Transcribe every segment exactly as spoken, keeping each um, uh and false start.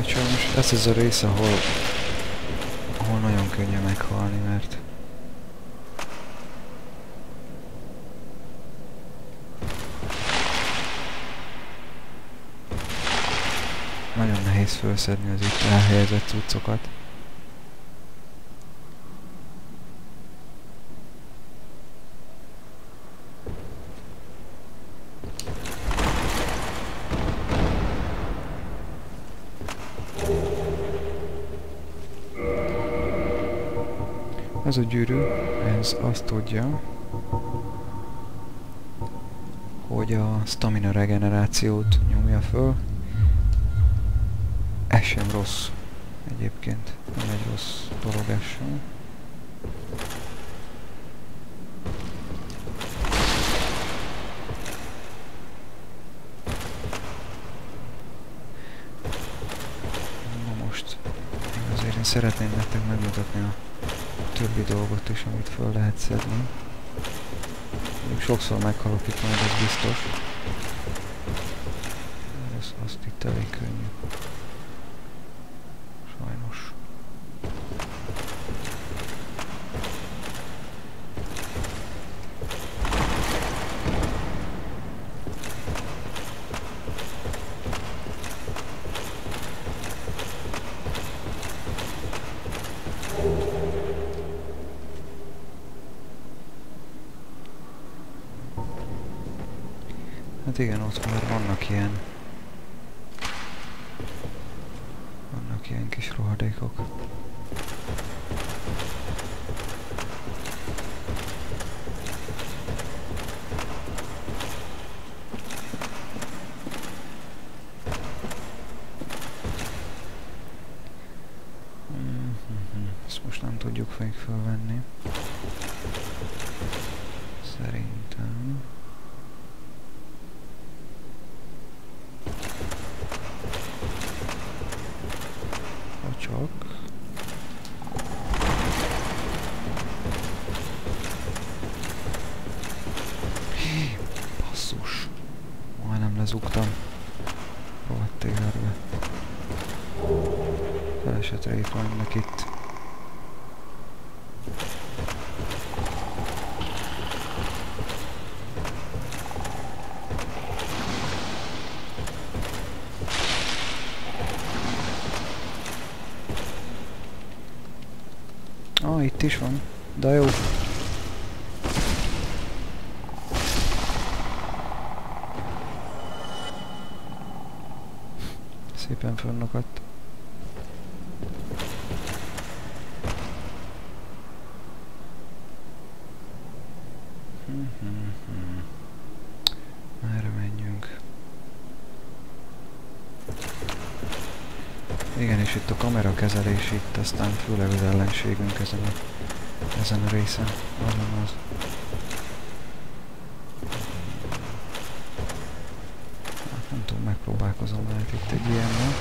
Hát sajnos ez az a rész, ahol, ahol nagyon könnyű meghalni, mert nagyon nehéz felszedni az itt elhelyezett cuccokat. Ez a gyűrű, ez azt tudja, hogy a stamina regenerációt nyomja föl. Ez sem rossz egyébként, nem egy rossz dolog ez sem. Na most, azért én szeretném nektek megmutatni a többi dolgot is, amit föl lehet szedni. Még sokszor meghalok itt majd, ez biztos. Ez azt itt elég könnyű. Sajnos. Hát igen, ott már vannak ilyen... Vannak ilyen kis rohadékok. Mm-hmm. Ezt most nem tudjuk még felvenni. Szerintem... Csak. Basszus. Majdnem lezugtam. Rohadt égerbe. Felesetre itt vannak itt. Ah, itt is van. De jó. Szépen fönnakadt. Merre menjünk? Igen, és itt a kamerakezelés itt, aztán főleg az ellenségünk ezen a, ezen a részen. Azon az. Hát nem tudom, megpróbálkozom lehet itt egy ilyennel.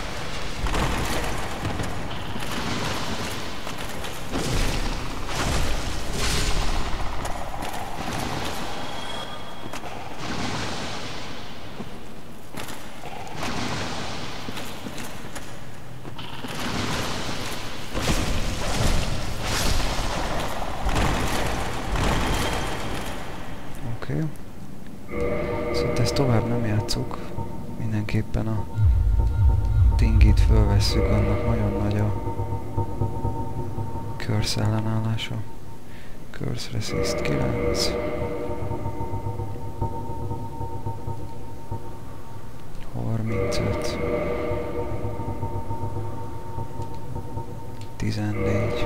Oké. Szóval ezt tovább nem játszuk. Mindenképpen a dingit fölvesszük, annak nagyon nagy a curse ellenállása. Curse resist kilenc. harmincöt. tizennégy.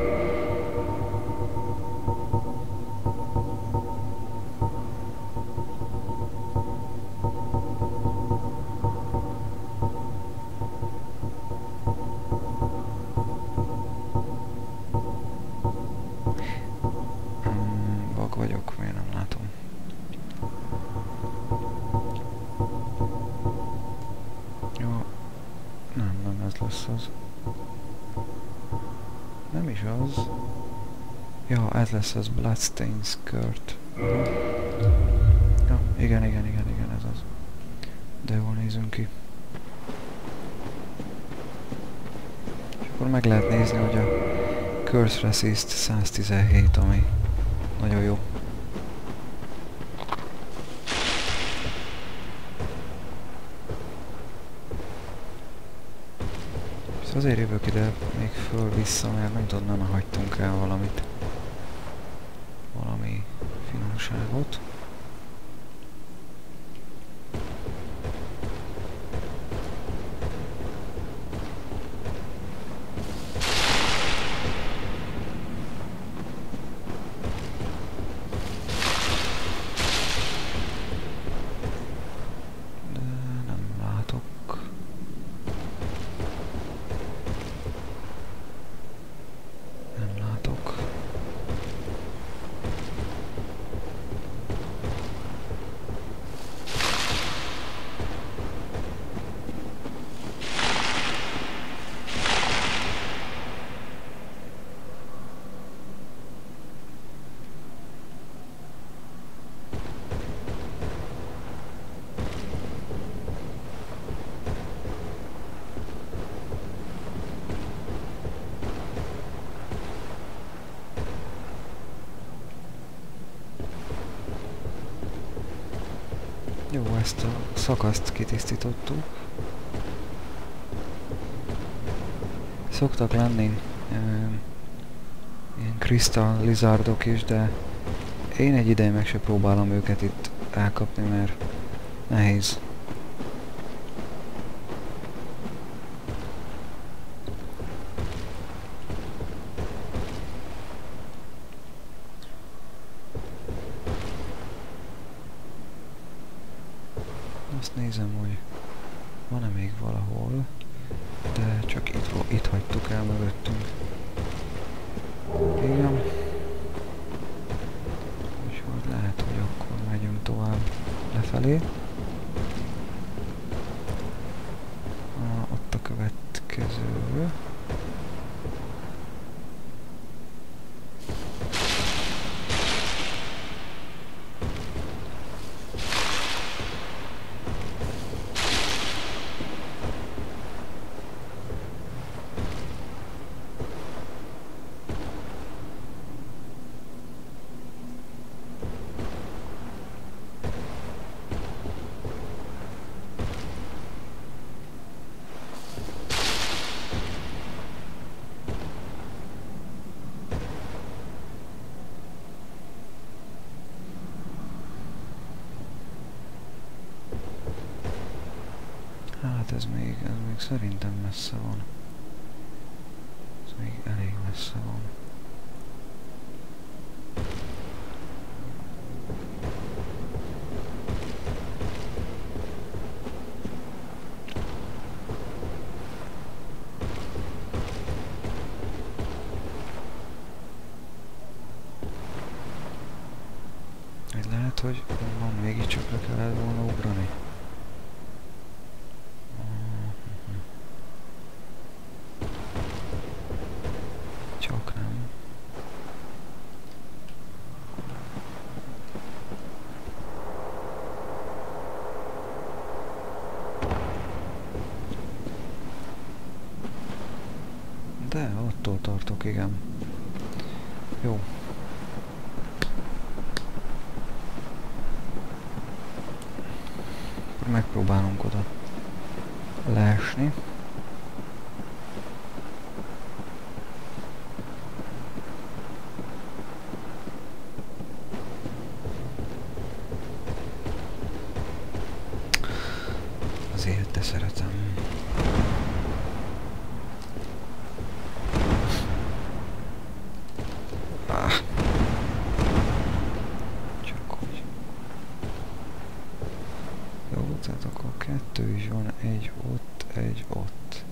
Vagyok, miért nem látom. Jó. Nem, nem ez lesz az. Nem is az. Ja, ez lesz az Bloodstained Skirt. Uh-huh. Ja, igen, igen, igen, igen, ez az. De jól nézünk ki. akkor meg lehet nézni, hogy a Curse Resist száz tizenhét, ami nagyon jó. És azért jövök ide még föl-vissza, mert nem tudom, nem hagytunk el valamit. Valami finomságot. Jó, ezt a szakaszt kitisztítottuk. Szoktak lenni e, ilyen Crystal Lizardok is, de én egy ideje meg se próbálom őket itt elkapni, mert nehéz. Azt nézem, hogy van-e még valahol, de csak itt, itt hagytuk el mögöttünk. Igen. És hogy lehet, hogy akkor megyünk tovább lefelé. Ah, ott a következő. Hát ez még, ez még szerintem messze van. Ez még elég messze van. Ez lehet, hogy van mégiscsak le kellett volna ugrani. Csak nem. De attól tartok, igen. Jó. Akkor megpróbálunk oda leesni. Azért, de szeretem. Ah. Csak hogy. Jó, tehát akkor kettő is van, egy ott, egy ott.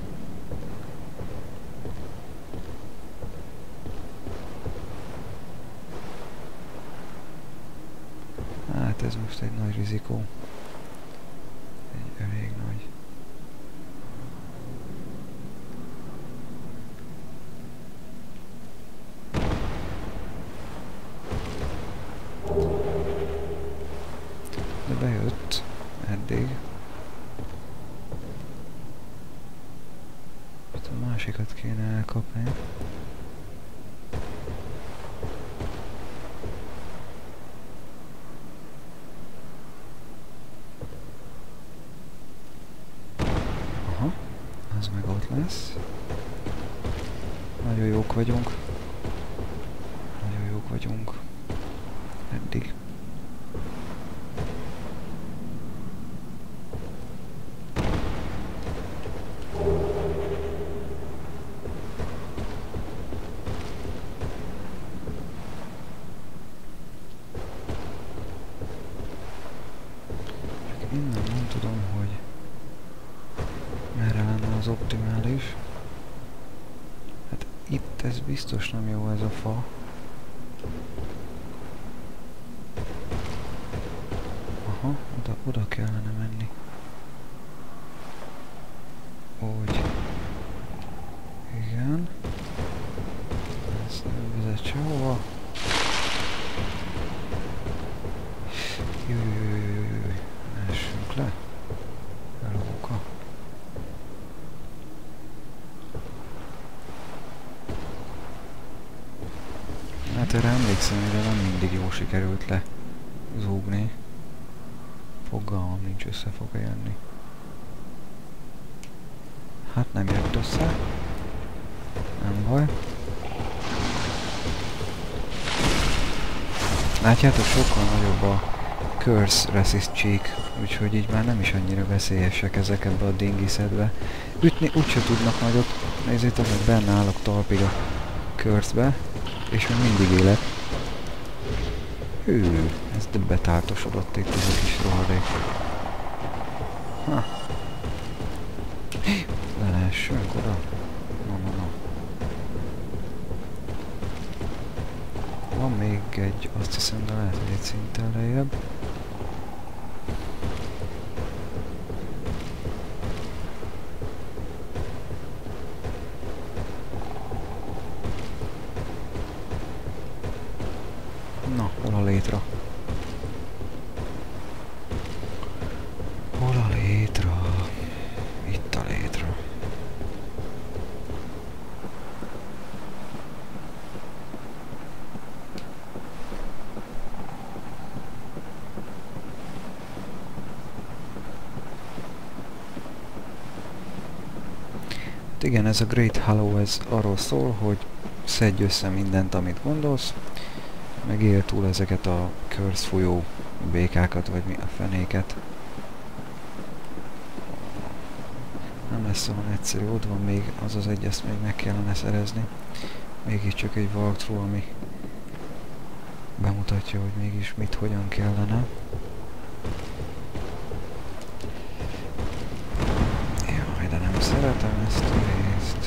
Hát ez most egy nagy rizikó. Egy elég nagy. De bejött eddig. Itt a másik másikat kéne elkapni. Aha, az meg ott lesz. Nagyon jók vagyunk. Nagyon jók vagyunk. Eddig. Innen nem tudom, hogy merre lenne az optimális. Hát itt ez biztos nem jó ez a fa. Aha, oda, oda kellene menni. Úgy. Igen. Ez nem vezet sehova. Jújjújjújjújjúj. Ne essünk le. Elóka. Hát erre emlékszem, hogy nem mindig jól sikerült le zúgni. Fogalmam nincs, össze fog-e jönni. Hát nem jött össze. Nem baj. Látjátok, sokkal nagyobb a curse resist cheek, úgyhogy így már nem is annyira veszélyesek ezek ebbe a dingiszedbe. Ütni úgyse tudnak nagyot. Nézzétek, hogy benne állok talpig a curse-be, és még mindig élet. Hű, ez de betáltosodott itt ez a kis rohadék. Ha. Leessünk oda. No, no, no. Van még egy, azt hiszem, de lehet, hogy egy szinttel lejjebb. Na, hol a létra? Hol a létra? Itt a létra. Igen, ez a Great Hollow, ez arról szól, hogy szedj össze mindent, amit gondolsz, meg él túl ezeket a curse folyó békákat, vagy mi a fenéket. Nem lesz olyan egyszerű, ott van még az az egy, ezt még meg kellene szerezni. Mégiscsak egy walkthrough, ami bemutatja, hogy mégis mit, hogyan kellene. Jaj, de nem szeretem ezt a részt.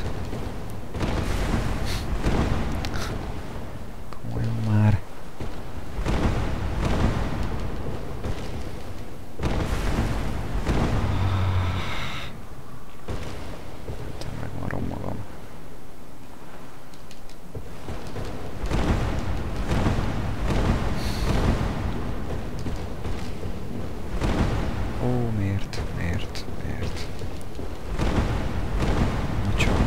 Komolyan már. Te megmarom magam. Ó, miért? Miért? Miért? Na csak.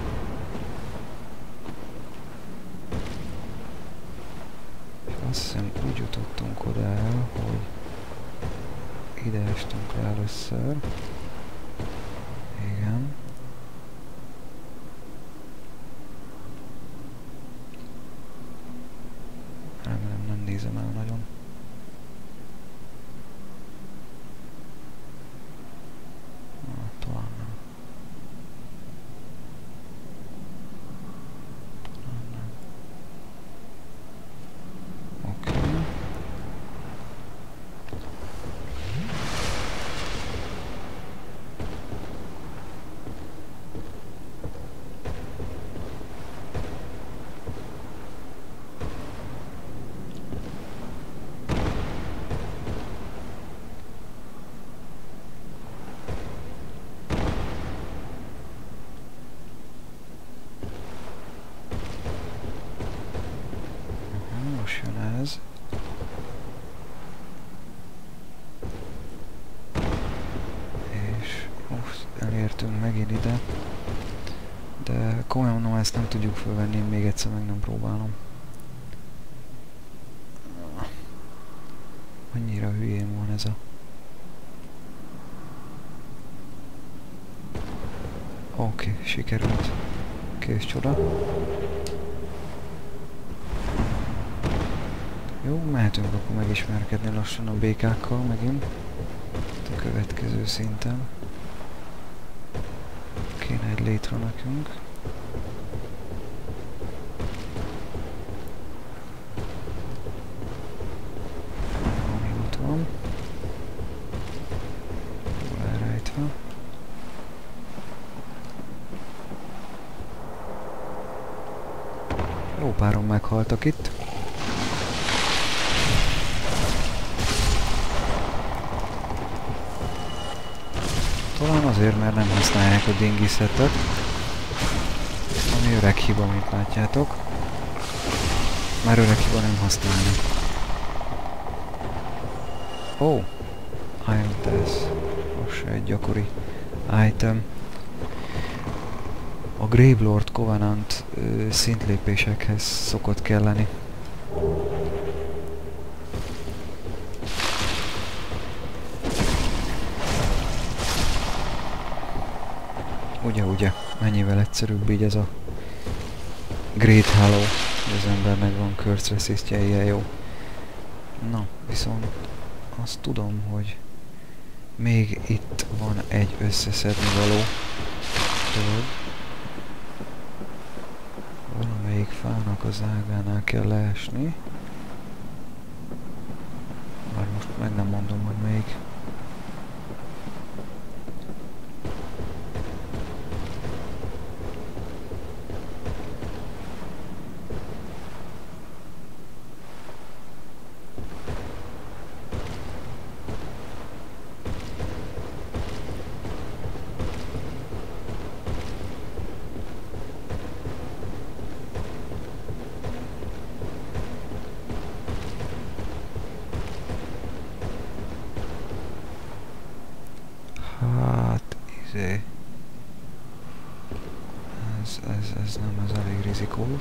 És azt hiszem úgy jutottunk oda el, hogy ide estünk le először. Igen. Remélem nem nézem el nagyon. Ah, talán nem. Talán nem. Oké. Okay. Most jön ez. És most elértünk megint ide. De komolyan mondom, ezt nem tudjuk fölvenni, még egyszer meg nem próbálom. Annyira hülyén van ez a... Oké, okay, sikerült. Kész csoda. Jó, mehetünk akkor megismerkedni lassan a békákkal megint. A következő szinten. Kéne egy létre nekünk. Ami ott van. Jól elrejtve. Jó páron meghaltak itt. Talán azért, mert nem használják a dingiszetet, ami öreg hiba, mint látjátok. Már öreg hiba nem használni. Ó! Oh, Iron Test. Most se egy gyakori item. A Gravelord Covenant ö, szintlépésekhez szokott kelleni. Ugye, ugye, mennyivel egyszerűbb így ez a Great Hollow, hogy az embernek van Curse Resistje, ilyen jó. Na, viszont azt tudom, hogy még itt van egy összeszedni való dolog. Valamelyik fának az ágánál kell leesni. Már most meg nem mondom, hogy még. Ez, ez, ez nem, ez elég rizikós.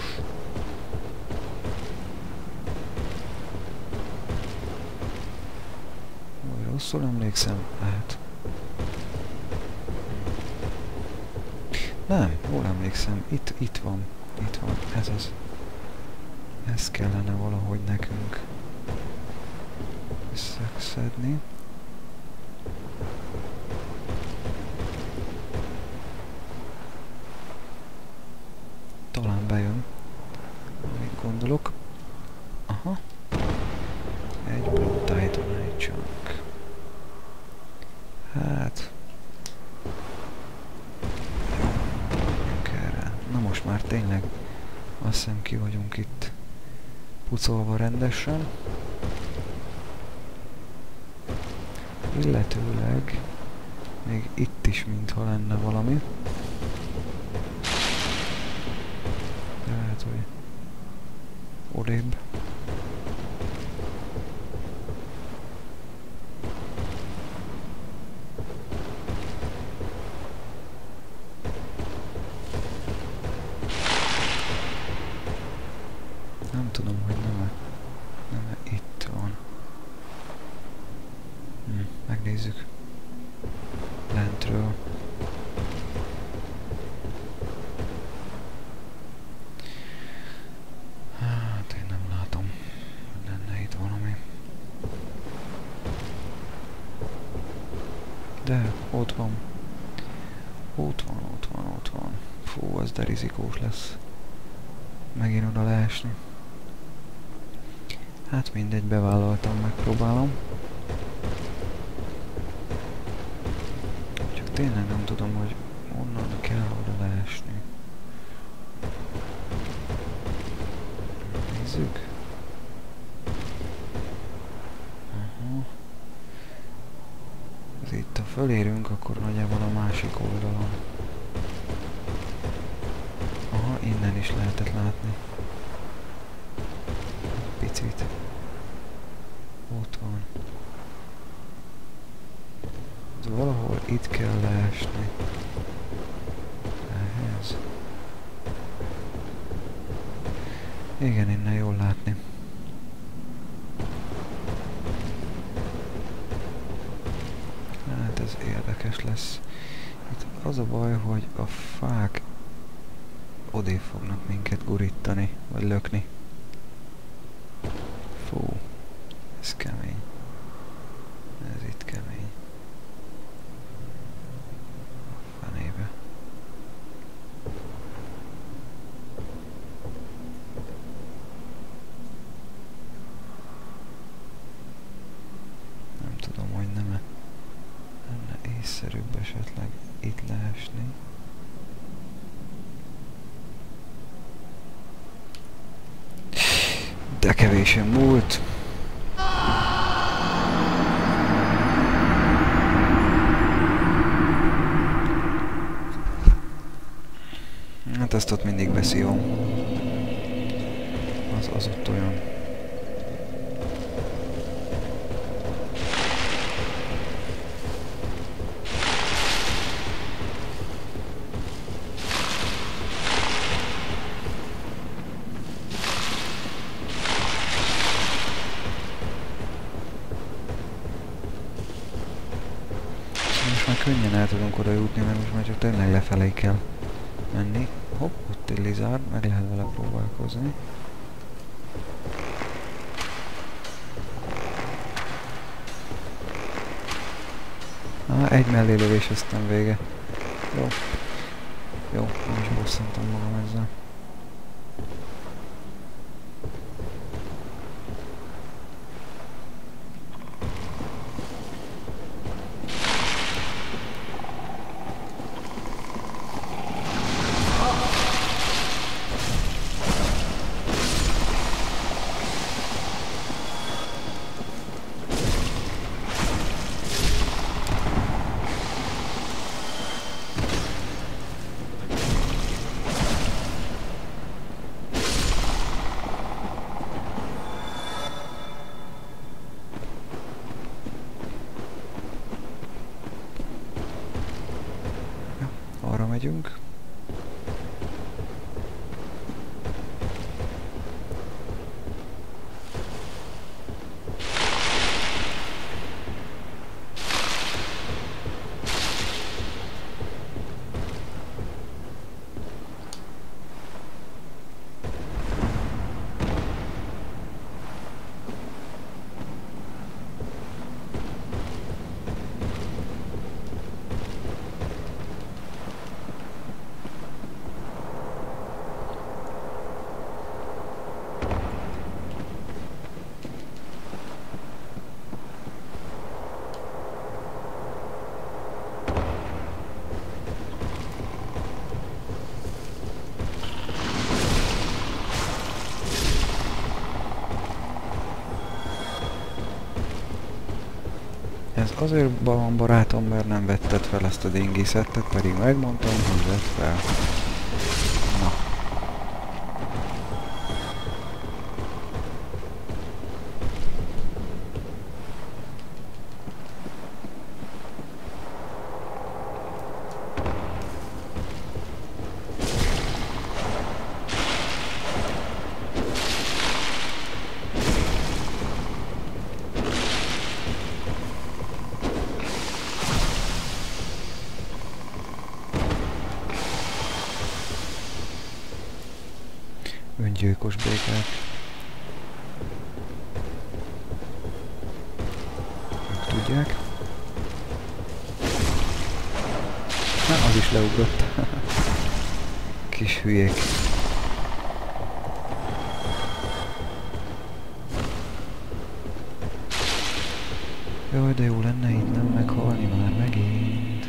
Vagy rosszul emlékszem? Hát. Nem, jól emlékszem. Itt, itt van. Itt van. Ez az. Ez kellene valahogy nekünk összeszedni. Talán bejön, amit gondolok. Aha. Egy Blood Titanite chunk. Hát... Jó, menjünk erre. Na most már tényleg azt hiszem ki vagyunk itt pucolva rendesen. Illetőleg még itt is mintha lenne valami. Lehet, hogy odébb. Nem tudom, hogy nem-e nem-e itt van. Hm, megnézzük. Lentről. Hát én nem látom, hogy lenne itt valami. De ott van. Ott van, ott van, ott van. Fú, az de rizikós lesz. Megint oda leesni. Hát mindegy, bevállaltam, megpróbálom. Csak tényleg nem tudom, hogy onnan kell oda leesni. Nézzük. Aha. Ez itt, ha fölérünk, akkor nagyjából a másik oldalon. Aha, innen is lehetett látni. Picit. Ott van. Ez valahol itt kell leesni. Ehhez. Igen, innen jól látni. Hát ez érdekes lesz. Itt az a baj, hogy a fák odébb fognak minket gurítani, vagy lökni. Fú, ez kemény. Ez itt kemény. A fenébe. Nem tudom, hogy nem-e lenne észszerűbb esetleg itt leesni. De kevésen múlt. Hát ezt ott mindig veszi jó. Az, az ott olyan. Most már könnyen el tudunk oda jutni, mert most már csak tényleg lefelé kell menni. Hopp, ott egy lizard, meg lehet vele próbálkozni. Ah, egy mellélövés, aztán vége. Jó. Jó, nem is bosszantam magam ezzel. Arra megyünk. Ez azért van, barátom, mert nem vetted fel ezt a dingészettet, pedig megmondtam, hogy vett fel. Na. Öngyilkos békák. Ők tudják. Na, az is leugrott. Kis hülyék. Jaj, de jó lenne itt nem meghalni már megint.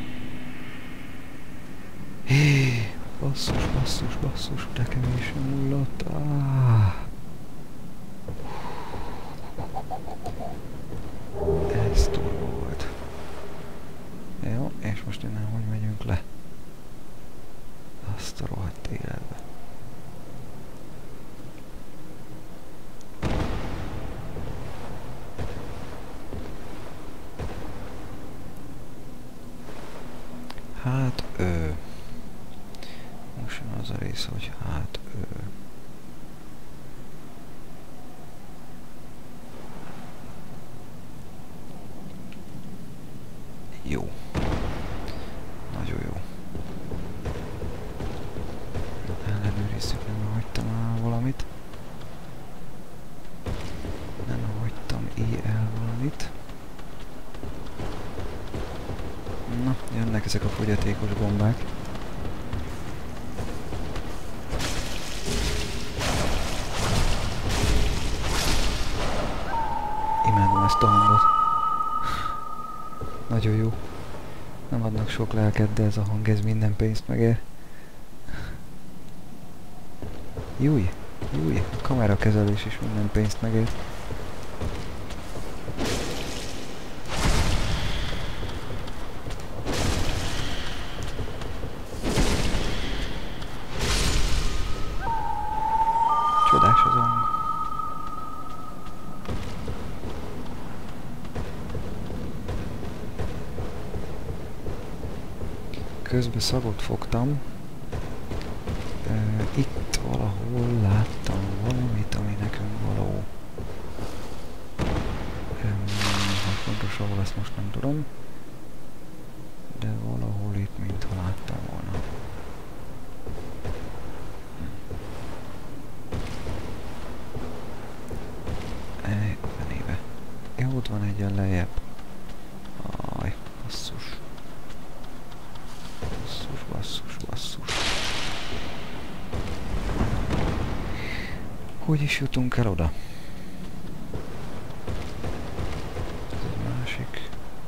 Hé! Basszus, basszus, basszus, de kevésen múlott. Ah. Ez turbo volt. Jó, és most innen hogy megyünk le? Azt a rohadt életbe. Hát ő. Most az a rész, hogy hát ő. Jó. Nagyon jó. Ellenőrizzük, nem hagytam el valamit. Nem hagytam el valamit. Na, jönnek ezek a fogyatékos gombák. Imádom ezt a hangot. Nagyon jó. Nem adnak sok lelket, de ez a hang, ez minden pénzt megér. Júj, júj, a kamerakezelés is minden pénzt megér. Csodás az a hang. Közben szagot fogtam. Uh, itt valahol láttam valamit, ami nekünk való. Um, hát pontos ahol, ezt most nem tudom. De valahol itt, mintha láttam volna. Ej, fenébe. Ja, ott van egyen lejjebb. Aj, basszus. Basszus, basszus, basszus. Hogy is jutunk el oda? Ez egy másik.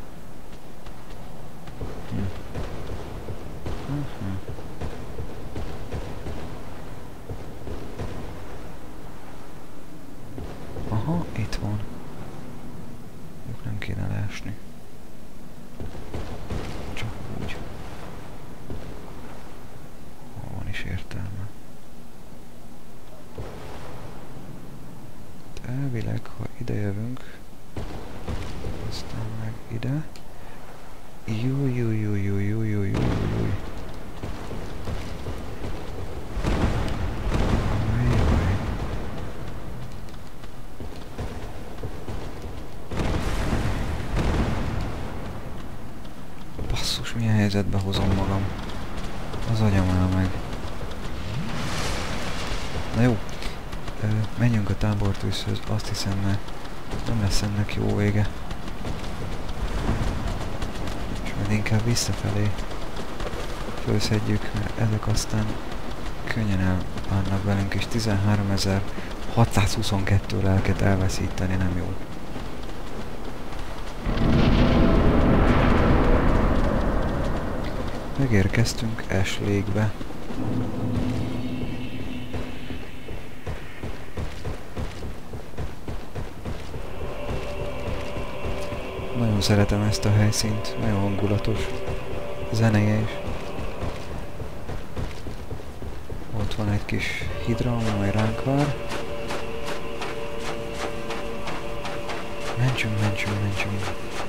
Hm. Uh-huh. Aha, itt van. Ők nem kéne leesni. Csak úgy. Hol van is értelme. Elvileg, ha ide jövünk, aztán meg ide. Júj, júj, júj, júj, júj, júj, júj, júj. Basszus, milyen helyzetbe hozom magam. Az agyam el meg. Na jó. Ö, menjünk a tábortűzhöz, azt hiszem, mert nem lesz ennek jó vége. És majd inkább visszafelé fölszedjük, mert ezek aztán könnyen elvárnak velünk, és tizenháromezer-hatszázhuszonkettő lelket elveszíteni nem jó. Megérkeztünk Ashley-be. Nagyon szeretem ezt a helyszínt, nagyon hangulatos, zenéje is. Ott van egy kis hidra, ami majd ránk vár. Mentsünk, mentsünk, mentsünk.